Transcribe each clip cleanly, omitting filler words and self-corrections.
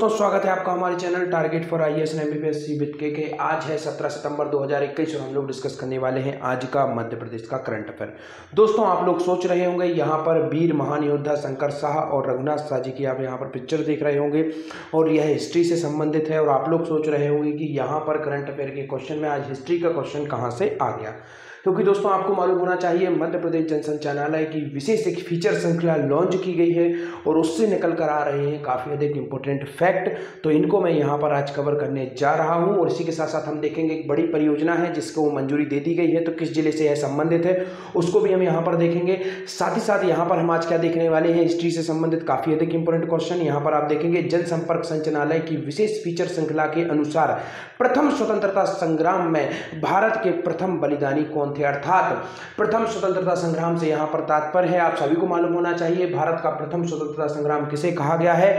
तो स्वागत है आपका हमारे channel target for IAS and MPSC with K. आज है 17 सितंबर 2021 और हम लोग डिस्कस करने वाले हैं आज का मध्य प्रदेश का करंट अफेयर। दोस्तों आप लोग सोच रहे होंगे यहाँ पर वीर महान योद्धा शंकर शाह और रघुनाथ शाह जी की आप यहाँ पर पिक्चर देख रहे होंगे और यह हिस्ट्री से संबंधित है। और आप लोग सोच रहे होंगे कि यहाँ पर करंट अफेयर के क्वेश्चन में आज हिस्ट्री का क्वेश्चन कहाँ से आ गया, क्योंकि दोस्तों आपको मालूम होना चाहिए मध्य प्रदेश जनसंचालनालय की विशेष एक फीचर श्रृंखला लॉन्च की गई है और उससे निकल कर आ रहे हैं काफ़ी अधिक इंपॉर्टेंट फैक्ट। तो इनको मैं यहाँ पर आज कवर करने जा रहा हूँ और इसी के साथ साथ हम देखेंगे एक बड़ी परियोजना है जिसको मंजूरी दे दी गई है, तो किस जिले से यह संबंधित है उसको भी हम यहाँ पर देखेंगे। साथ ही साथ यहाँ पर हम आज क्या देखने वाले हैं, हिस्ट्री से संबंधित काफ़ी अधिक इंपॉर्टेंट क्वेश्चन। यहाँ पर आप देखेंगे जनसंपर्क संचालनालय की विशेष फीचर श्रृंखला के अनुसार प्रथम स्वतंत्रता संग्राम में भारत के प्रथम बलिदानी कौन थे, अर्थात प्रथम स्वतंत्रता संग्राम से यहाँ पर तात्पर्य है, आप सभी को मालूम होना चाहिए भारत का प्रथम स्वतंत्रता संग्राम किसे कहा गया है,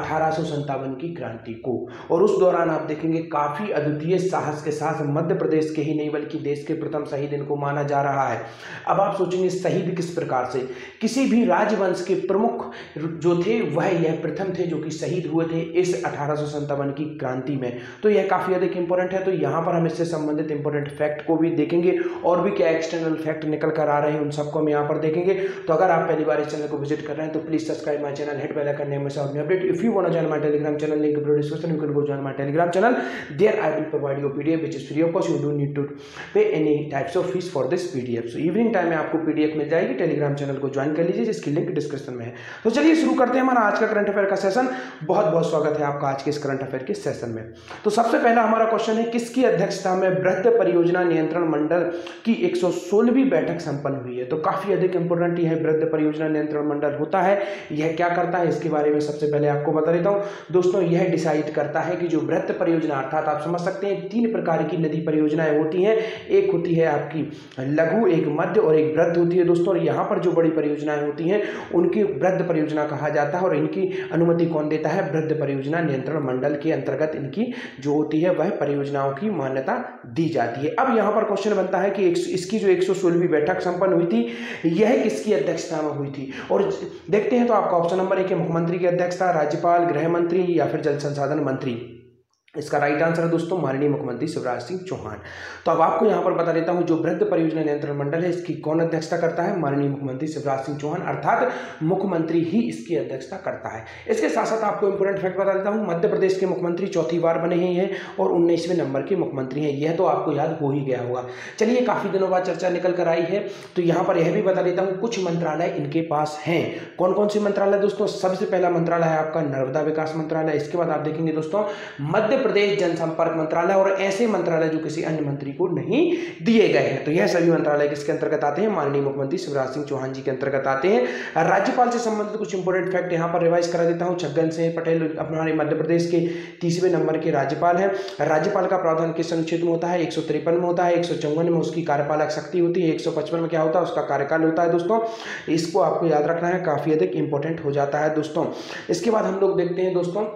1857 की क्रांति को। और उस दौरान आप देखेंगे काफी अद्वितीय साहस के साथ मध्य प्रदेश के ही नहीं बल्कि देश के प्रथम शहीद इनको माना जा रहा है। अब आप सोचेंगे शहीद किस प्रकार से, किसी भी राजवंश के प्रमुख जो थे वह यह प्रथम थे जो कि शहीद हुए थे इस 1857 की क्रांति में। तो यह काफी अधिक इंपॉर्टेंट है। तो यहाँ पर हम इससे संबंधित इंपॉर्टेंट फैक्ट को भी देखेंगे और भी क्या एक्सटर्नल फैक्ट निकल कर आ रहे हैं उन सबको हम यहाँ पर देखेंगे। तो अगर आप पहली बार इस चैनल को विजिट कर रहे हैं तो please subscribe my channel, hit bell icon, name sound update. If you want to join my Telegram channel, link in description, you can go join my Telegram channel. There I will provide you PDF which is free of cost, you don't need to pay any types of fees for this PDF. So evening time में आपको PDF मिल जाएगी, Telegram channel को join कर लीजिए जिसकी link description में है। तो चलिए शुरू करते हैं हमारा आज का करंट अफेयर का सेशन। बहुत बहुत स्वागत है आपका आज के इस करंट अफेयर के सेशन में। तो सबसे पहला हमारा क्वेश्चन है, किसकी अध्यक्षता में बृहद परियोजना नियंत्रण मंडल की 116वीं बैठक संपन्न हुई है। तो काफी अधिक इंपॉर्टेंट यह बृहद परियोजना नियंत्रण मंडल होता है, यह क्या करता है इसके बारे में सबसे पहले आपको बता देता हूं। दोस्तों यह डिसाइड करता है कि जो बृहद परियोजना अर्थात आप समझ सकते हैं 3 प्रकार की नदी परियोजनाएं होती हैं, एक होती है आपकी लघु, एक मध्य और एक बृहद होती है दोस्तों। और यहाँ पर जो बड़ी परियोजनाएं होती हैं उनकी बृहद परियोजना कहा जाता है और इनकी अनुमति कौन देता है, बृहद परियोजना नियंत्रण मंडल के अंतर्गत इनकी जो होती है वह परियोजनाओं की मान्यता दी जाती है। अब यहाँ पर क्वेश्चन बनता है कि इसकी जो 116वीं बैठक संपन्न हुई थी यह किसकी अध्यक्षता में हुई थी। और देखते हैं तो आपका ऑप्शन नंबर 1 है मुख्यमंत्री की अध्यक्षता, राज्यपाल, गृह मंत्री या फिर जल संसाधन मंत्री। इसका राइट आंसर है दोस्तों माननीय मुख्यमंत्री शिवराज सिंह चौहान। तो अब आपको यहां पर बता देता हूं जो बृहद परियोजना नियंत्रण मंडल है इसकी कौन अध्यक्षता करता है, माननीय मुख्यमंत्री शिवराज सिंह चौहान, अर्थात मुख्यमंत्री ही इसकी अध्यक्षता करता है। इसके साथ साथ आपको इंपोर्टेंट फैक्ट बता देता हूं, मध्य प्रदेश के मुख्यमंत्री चौथी बार बने हैं और 19वें नंबर के मुख्यमंत्री हैं, यह तो आपको याद हो ही गया होगा। चलिए काफी दिनों बाद चर्चा निकल कर आई है तो यहां पर यह भी बता देता हूं कुछ मंत्रालय इनके पास हैं। कौन कौन से मंत्रालय दोस्तों, सबसे पहला मंत्रालय है आपका नर्मदा विकास मंत्रालय। इसके बाद आप देखेंगे दोस्तों मध्य प्रदेश जनसंपर्क मंत्रालय और ऐसे मंत्रालय जो किसी अन्य मंत्री को नहीं दिए गए हैं। तो यह सभी मंत्रालय किसके अंतर्गत आते हैं, माननीय मुख्यमंत्री शिवराज सिंह चौहान जी के अंतर्गत आते हैं। राज्यपाल से संबंधित कुछ इंपोर्टेंट फैक्ट यहां पर रिवाइज करा देता हूं। छगन सिंह पटेल हमारे मध्य प्रदेश के 30वें नंबर के राज्यपाल हैं। राज्यपाल का प्रावधान किस अनुच्छेद में होता है, 153 में होता है। 154 में उसकी कार्यपालक शक्ति होती है। 155 में क्या होता है, उसका कार्यकाल होता है दोस्तों। इसको आपको याद रखना है, काफी अधिक इंपॉर्टेंट हो जाता है दोस्तों। इसके बाद हम लोग देखते हैं दोस्तों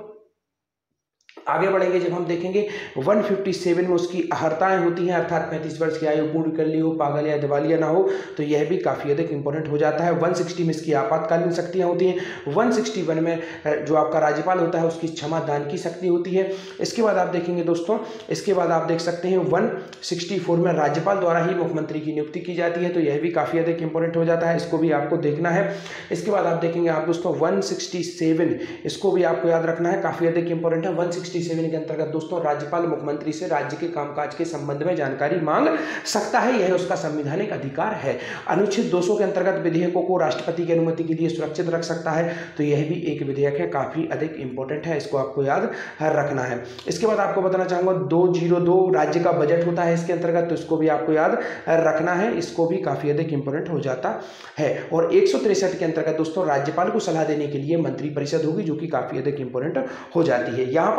आगे बढ़ेंगे जब हम देखेंगे 157 में उसकी अहर्ताएं होती हैं, अर्थात 35 वर्ष की आयु पूर्ण कर ली हो, पागल या दिवालिया ना हो, तो यह भी काफी अधिक इंपॉर्टेंट हो जाता है। 160 में इसकी आपातकालीन शक्तियां होती हैं। 161 में जो आपका राज्यपाल होता है उसकी क्षमा दान की शक्ति होती है। इसके बाद आप देखेंगे दोस्तों, इसके बाद आप देख सकते हैं 164 में राज्यपाल द्वारा ही मुख्यमंत्री की नियुक्ति की जाती है, तो यह भी काफी अधिक इंपॉर्टेंट हो जाता है, इसको भी आपको देखना है। इसके बाद आप देखेंगे आप दोस्तों 167, इसको भी आपको याद रखना है, काफी अधिक इंपॉर्टेंट है। 167 के अंतर्गत दोस्तों राज्यपाल मुख्यमंत्री से राज्य के कामकाज के संबंध में जानकारी मांग सकता है, यह उसका संवैधानिक अधिकार है। अनुच्छेद 200 के अंतर्गत विधेयकों को राष्ट्रपति की अनुमति के लिए सुरक्षित रख सकता है, तो यह भी एक विधेयक है, काफी अधिक इंपॉर्टेंट है, इसको आपको याद रखना है। इसके बाद आपको बताना चाहूंगा 202 राज्य का बजट होता है इसके अंतर्गत, तो इसको भी आपको याद रखना है, इसको भी काफी अधिक इंपॉर्टेंट हो जाता है। और 163 के अंतर्गत दोस्तों राज्यपाल को सलाह देने के लिए मंत्रिपरिषद होगी जो कि काफी अधिक इंपॉर्टेंट हो जाती है। यहां पर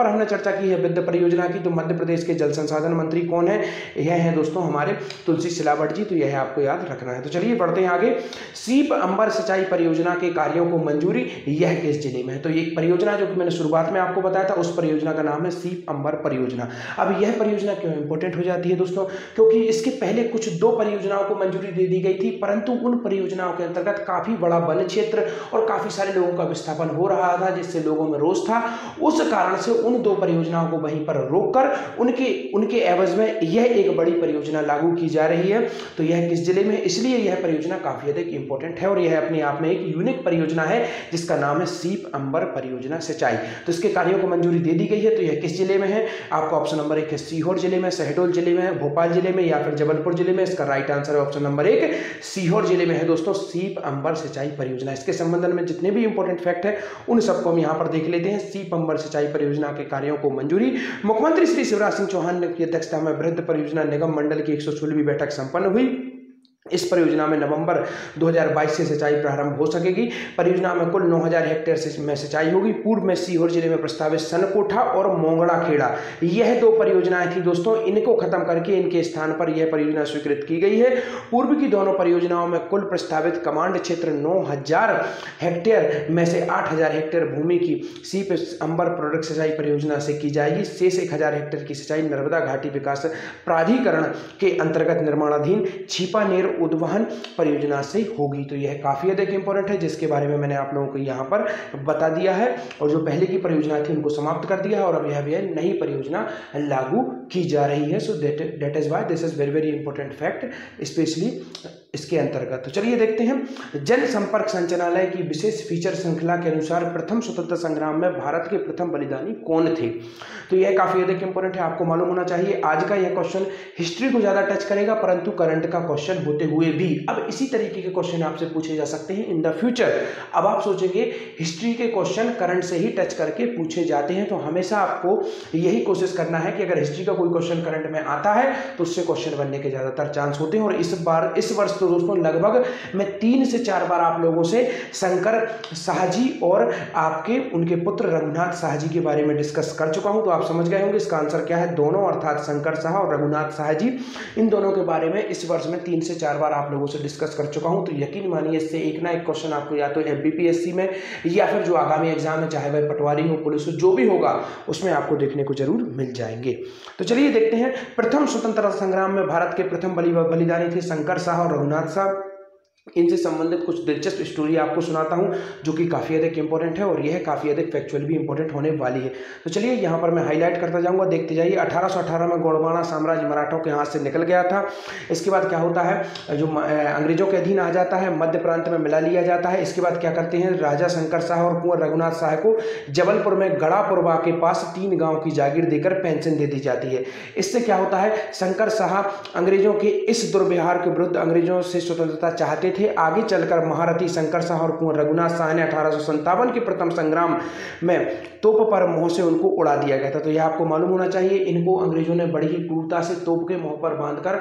हमने चर्चा की है विद्युत परियोजना की, तो मध्य प्रदेश के जल संसाधन मंत्री कौन है? यह है दोस्तों हमारे तुलसी सिलावट जी, तो यह आपको याद रखना है। तो चलिए बढ़ते हैं आगे। सीप अंबर सिंचाई परियोजना के कार्यों को मंजूरी, यह किस जिले में है? तो एक परियोजना जो कि मैंने शुरुआत में आपको बताया था, उस परियोजना का नाम है सीप अंबर परियोजना। अब यह परियोजना क्यों इंपॉर्टेंट हो जाती है दोस्तों? क्योंकि इसके पहले कुछ 2 परियोजनाओं को मंजूरी दे दी गई थी, परंतु उन परियोजनाओं के अंतर्गत काफी बड़ा वन क्षेत्र और काफी सारे लोगों का विस्थापन हो रहा था, जिससे लोगों में रोष था। उस कारण से उन 2 परियोजनाओं को वहीं पर रोककर उनके एवज में यह एक बड़ी परियोजना लागू की जा रही है। तो यह किस जिले में? इसलिए यह परियोजना काफी अधिक इंपॉर्टेंट है और यह अपने आप में एक यूनिक परियोजना है जिसका नाम है सीप अंबर परियोजना सिंचाई। तो इसके कार्यों को मंजूरी दे दी गई है। तो यह किस जिले में है? आपका ऑप्शन नंबर 1 है सीहोर जिले में, शहडोल जिले में, भोपाल जिले में या फिर जबलपुर जिले में। इसका राइट आंसर है ऑप्शन नंबर 1 सीहोर जिले में है दोस्तों सीप अंबर सिंचाई परियोजना। इसके संबंध में जितने भी इंपॉर्टेंट फैक्ट है उन सबको हम यहाँ पर देख लेते हैं। सीप अंबर सिंचाई परियोजना के कार्यों को मंजूरी। मुख्यमंत्री श्री शिवराज सिंह चौहान की अध्यक्षता में बृहद परियोजना निगम मंडल की 116वीं बैठक संपन्न हुई। इस परियोजना में नवंबर 2022 से सिंचाई प्रारंभ हो सकेगी। परियोजना में कुल 9000 हेक्टेयर में सिंचाई होगी। पूर्व में सीहोर जिले में प्रस्तावित सनकोठा और मोंगड़ा खेड़ा, यह 2 परियोजनाएं थी दोस्तों। इनको खत्म करके इनके स्थान पर यह परियोजना स्वीकृत की गई है। पूर्व की दोनों परियोजनाओं में कुल प्रस्तावित कमांड क्षेत्र 9000 हेक्टेयर में से 8000 हेक्टेयर भूमि की सीप अंबर प्रोडक्ट सिंचाई परियोजना से की जाएगी। शेष 1000 हेक्टेयर की सिंचाई नर्मदा घाटी विकास प्राधिकरण के अंतर्गत निर्माणाधीन छिपानेर उद्वहन परियोजना से होगी। तो यह काफी अधिक इंपॉर्टेंट है, जिसके बारे में मैंने आप लोगों को यहाँ पर बता दिया है। और जो पहले की परियोजना थी उनको समाप्त कर दिया है और अब यह नई परियोजना लागू की जा रही है। So that is why this is very very important fact specially इसके अंतर्गत। तो चलिए देखते हैं। जनसंपर्क संचालनालय की विशेष फीचर श्रृंखला के अनुसार प्रथम स्वतंत्रता संग्राम में भारत के प्रथम बलिदानी कौन थे? तो यह काफी अधिक इंपॉर्टेंट है, आपको मालूम होना चाहिए। आज का यह क्वेश्चन हिस्ट्री को ज्यादा टच करेगा, परंतु करंट का क्वेश्चन होते हुए भी अब इसी तरीके के क्वेश्चन आपसे पूछे जा सकते हैं इन द फ्यूचर। अब आप सोचेंगे हिस्ट्री के क्वेश्चन करंट से ही टच करके पूछे जाते हैं, तो हमेशा आपको यही कोशिश करना है कि अगर हिस्ट्री का कोई क्वेश्चन करंट में आता है तो उससे क्वेश्चन बनने के ज्यादातर चांस होते हैं। और इस वर्ष तो दोस्तों लगभग मैं 3 से 4 बार आप लोगों से शंकर शाह जी और आपके उनके पुत्र रघुनाथ शाह जी के बारे में डिस्कस कर चुका हूं। तो आप समझ गए होंगे इसका आंसर क्या है, दोनों, अर्थात शंकर शाह और रघुनाथ शाह जी। इन दोनों के बारे में इस वर्ष में 3 से 4 बार आप लोगों से डिस्कस कर चुका हूं। तो यकीन मानिए इससे एक ना एक क्वेश्चन आपको या तो एफबीपीएससी में या फिर जो आगामी एग्जाम है, चाहे वह पटवारी हो, पुलिस हो, जो भी होगा उसमें आपको देखने को जरूर मिल जाएंगे। तो चलिए देखते हैं। प्रथम स्वतंत्रता संग्राम में भारत के प्रथम बलिदानी थे शंकर शाह और रघुनाथ शाह। इनसे संबंधित कुछ दिलचस्प स्टोरी आपको सुनाता हूं जो कि काफ़ी अधिक इंपॉर्टेंट है और यह काफ़ी अधिक फैक्चुअल भी इंपॉर्टेंट होने वाली है। तो चलिए यहाँ पर मैं हाईलाइट करता जाऊंगा, देखते जाइए। 1818 में गोंडवाना साम्राज्य मराठों के हाथ से निकल गया था। इसके बाद क्या होता है, जो अंग्रेजों के अधीन आ जाता है, मध्य प्रांत में मिला लिया जाता है। इसके बाद क्या करते हैं, राजा शंकर शाह और कुंवर रघुनाथ शाह को जबलपुर में गढ़ापुरवा के पास 3 गाँव की जागीर देकर पेंशन दे दी जाती है। इससे क्या होता है, शंकर शाह अंग्रेजों के इस दुर्व्यवहार के विरुद्ध अंग्रेजों से स्वतंत्रता चाहते थे। आगे चलकर महारथी शंकर शाह और कुंवर रघुनाथ शाह ने 1857 के प्रथम संग्राम में तोप पर मुंह से उनको उड़ा दिया गया था। तो यह आपको मालूम होना चाहिए, इनको अंग्रेजों ने बड़ी ही क्रूरता से तोप के मुंह पर बांधकर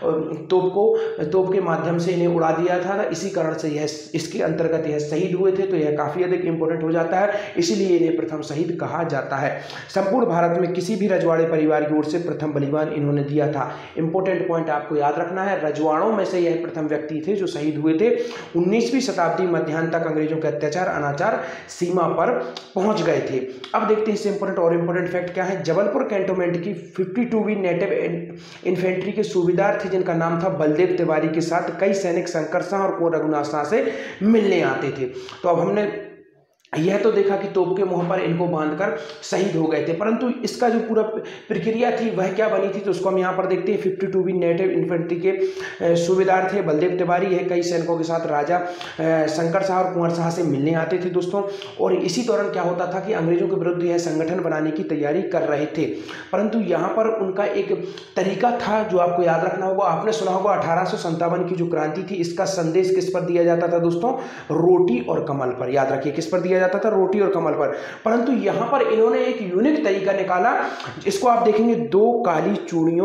तोप के माध्यम से इन्हें उड़ा दिया था। इसी कारण से यह इसके अंतर्गत यह शहीद हुए थे। तो यह काफी अधिक इंपॉर्टेंट हो जाता है, इसीलिए इन्हें प्रथम शहीद कहा जाता है। संपूर्ण भारत में किसी भी रजवाड़े परिवार की ओर से प्रथम बलिदान इन्होंने दिया था। इंपॉर्टेंट पॉइंट आपको याद रखना है, रजवाड़ों में से यह प्रथम व्यक्ति थे जो शहीद हुए थे। 19वीं शताब्दी मध्यान्ह तक अंग्रेजों के अत्याचार अनाचार सीमा पर पहुंच गए थे। अब देखते हैं इससे इंपॉर्टेंट और इंपॉर्टेंट फैक्ट क्या है। जबलपुर कैंटोनमेंट की 52वीं नेटिव इन्फेंट्री के सूबेदार थे जिनका नाम था बलदेव तिवारी के साथ कई सैनिक शंकर शाह और कुंवर रघुनाथ शाह से मिलने आते थे। तो अब हमने यह तो देखा कि तोप के मुंह पर इनको बांधकर शहीद हो गए थे, परंतु इसका जो पूरा प्रक्रिया थी वह क्या बनी थी, तो उसको हम यहाँ पर देखते हैं। 52वीं नेटिव इन्फेंट्री के सूबेदार थे बलदेव तिवारी। यह कई सैनिकों के साथ राजा शंकर शाह और कुंवर शाह से मिलने आते थे दोस्तों। और इसी दौरान क्या होता था कि अंग्रेजों के विरुद्ध यह संगठन बनाने की तैयारी कर रहे थे, परंतु यहाँ पर उनका एक तरीका था जो आपको याद रखना होगा। आपने सुना होगा 1857 की जो क्रांति थी, इसका संदेश किस पर दिया जाता था दोस्तों, रोटी और कमल पर। याद रखिए किस पर दिया जाता था, रोटी और कमल पर। परंतु यहां पर इन्होंने एक यूनिक तरीका निकाला, इसको आप देखेंगे 2 काली चूड़ियों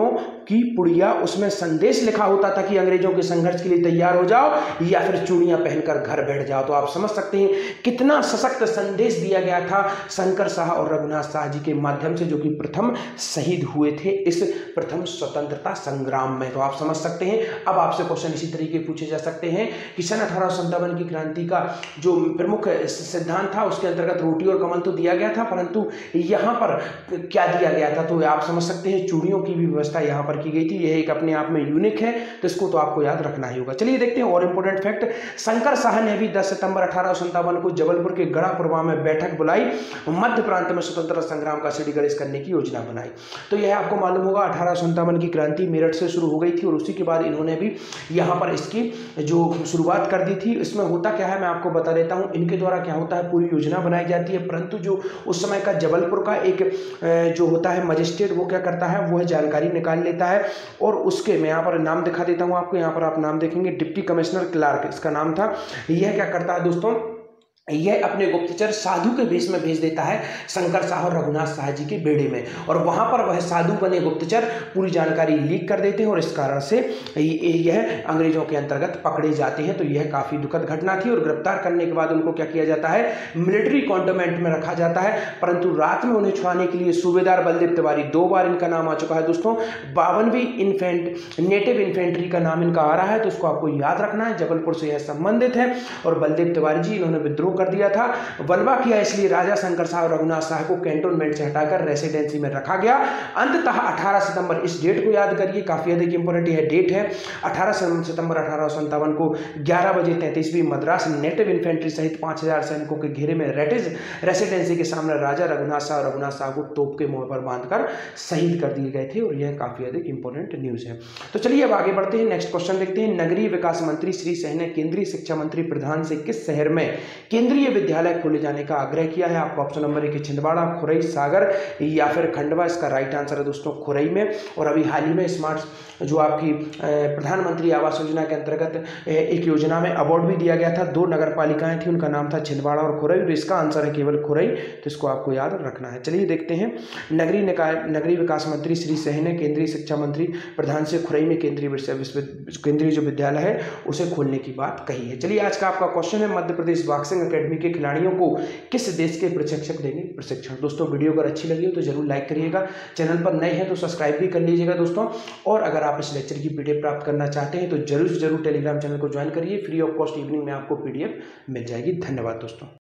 की पुड़िया, उसमें संदेश लिखा होता था कि अंग्रेजों के संघर्ष के लिए तैयार हो जाओ या फिर चूड़ियां पहनकर घर बैठ जाओ। तो आप समझ सकते हैं कितना सशक्त संदेश दिया गया था शंकर शाह और रघुनाथ शाह जी के माध्यम से, जो कि प्रथम शहीद हुए थे इस प्रथम स्वतंत्रता संग्राम में। तो आप समझ सकते हैं। अब आपसे क्वेश्चन इसी तरीके पूछे जा सकते हैं कि सन 1857 की क्रांति का जो प्रमुख सिद्धांत था उसके अंतर्गत रोटी और कमल तो दिया गया था, परंतु यहाँ पर क्या दिया गया था? तो आप समझ सकते हैं चूड़ियों की भी व्यवस्था यहाँ पर की गई थी। यह एक अपने आप में यूनिक है, तो इसको तो आपको याद रखना ही होगा। चलिए देखते हैं और इंपॉर्टेंट फैक्ट। शंकर शाह ने भी 10 सितंबर 1857 को जबलपुर के गढ़ापुरवा में बैठक बुलाई, मध्य प्रांत में स्वतंत्रता संग्राम का सीढ़ीगढ़ करने की योजना बनाई। तो यह आपको मालूम होगा 1857 की क्रांति मेरठ से शुरू हो गई थी और उसी के बाद इन्होंने भी यहाँ पर इसकी जो शुरुआत कर दी थी। इसमें होता क्या है मैं आपको बता देता हूँ। इनके द्वारा क्या होता है, पूरी योजना बनाई जाती है, परंतु जो उस समय का जबलपुर का एक जो होता है मजिस्ट्रेट, वो क्या करता है, वो जानकारी निकाल लेता है और उसके मैं यहाँ पर नाम दिखा देता हूँ आपको। यहाँ पर आप नाम देखेंगे डिप्टी कमिश्नर क्लार्क इसका नाम था। यह क्या करता है दोस्तों, यह अपने गुप्तचर साधु के भेष में भेज देता है शंकर शाह और रघुनाथ शाह जी के बेड़े में, और वहां पर वह साधु बने गुप्तचर पूरी जानकारी लीक कर देते हैं और इस कारण से यह अंग्रेजों के अंतर्गत पकड़े जाते हैं। तो यह काफी दुखद घटना थी और गिरफ्तार करने के बाद उनको क्या किया जाता है, मिलिट्री कॉन्टोमेंट में रखा जाता है। परंतु रात में उन्हें छुड़ाने के लिए सूबेदार बलदेव तिवारी, 2 बार इनका नाम आ चुका है दोस्तों, 52वीं नेटिव इन्फेंट्री का नाम इनका आ रहा है, तो उसको आपको याद रखना है। जबलपुर से यह संबंधित है और बलदेव तिवारी जी इन्होंने विद्रोह कर दिया था, बलवा किया, इसलिए राजा शंकर शाह और रघुनाथ शाह को कैंटोनमेंट से हटाकर रेसिडेंसी में रखा गया। अंततः 18 सितंबर, इस डेट को याद करिए, काफी अधिक इंपोर्टेंट यह डेट है। 18 सितंबर 1857 को 11 बजे 33वीं मद्रास नेटिव इन्फेंट्री सहित 5000 सैनिकों के घेरे में रेसिडेंसी के सामने राजा रघुनाथ शाह को तोप के मुंह पर बांधकर शहीद कर दिए गए थे और यह काफी अधिक इंपोर्टेंट न्यूज है। तो चलिए अब आगे बढ़ते हैं, नेक्स्ट क्वेश्चन देखते हैं। नगरीय विकास मंत्री श्री सहन ने केंद्रीय शिक्षा मंत्री प्रधान से किस शहर में केंद्रीय विद्यालय खोले जाने का आग्रह किया है? आपको ऑप्शन नंबर 1 छिंदवाड़ा, खुरई, सागर या फिर खंडवा। इसका राइट आंसर है दोस्तों खुरई में। और अभी हाल ही में स्मार्ट जो आपकी प्रधानमंत्री आवास योजना के अंतर्गत एक योजना में अवार्ड भी दिया गया था। 2 नगर पालिकाएं थी, उनका नाम था छिंदवाड़ा और खुरई, और इसका आंसर है केवल खुरई, तो इसको आपको याद रखना है। चलिए देखते हैं, नगरीय विकास मंत्री श्री सहन ने केंद्रीय शिक्षा मंत्री प्रधान से खुरई में केंद्रीय जो विद्यालय है उसे खोलने की बात कही है। चलिए आज का आपका क्वेश्चन है, मध्य प्रदेश बॉक्सिंग अकेडमी के खिलाड़ियों को किस देश के प्रशिक्षक देंगे प्रशिक्षण? दोस्तों वीडियो अगर अच्छी लगी हो तो जरूर लाइक करिएगा, चैनल पर नए हैं तो सब्सक्राइब भी कर लीजिएगा दोस्तों। और अगर आप इस लेक्चर की पीडीएफ प्राप्त करना चाहते हैं तो जरूर टेलीग्राम चैनल को ज्वाइन करिए, फ्री ऑफ कॉस्ट इवनिंग में आपको पीडीएफ मिल जाएगी। धन्यवाद दोस्तों।